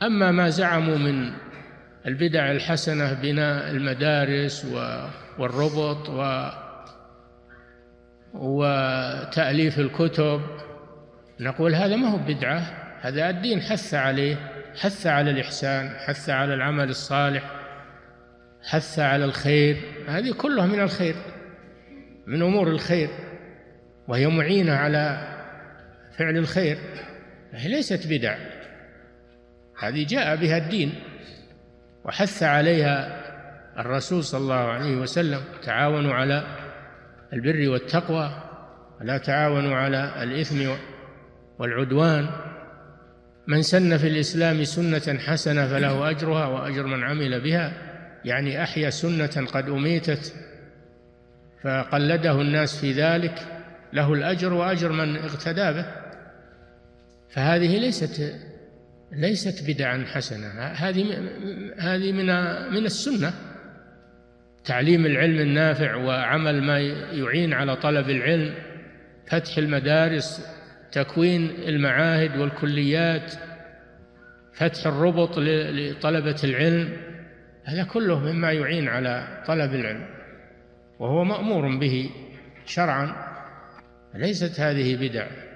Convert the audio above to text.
أما ما زعموا من البدع الحسنة، بناء المدارس والربط وتأليف الكتب، نقول هذا ما هو بدعة، هذا الدين حث عليه، حث على الإحسان، حث على العمل الصالح، حث على الخير، هذه كلها من الخير، من أمور الخير، وهي معينة على فعل الخير، هي ليست بدع، هذه جاء بها الدين وحث عليها الرسول صلى الله عليه وسلم: تعاونوا على البر والتقوى ولا تعاونوا على الإثم والعدوان. من سن في الإسلام سنة حسنة فله أجرها وأجر من عمل بها، يعني أحيا سنة قد أميتت فقلده الناس في ذلك، له الأجر وأجر من اقتدى به. فهذه ليست بدعا حسنة، هذه من السنة، تعليم العلم النافع وعمل ما يعين على طلب العلم، فتح المدارس، تكوين المعاهد والكليات، فتح الربط لطلبة العلم، هذا كله مما يعين على طلب العلم وهو مأمور به شرعا، ليست هذه بدع.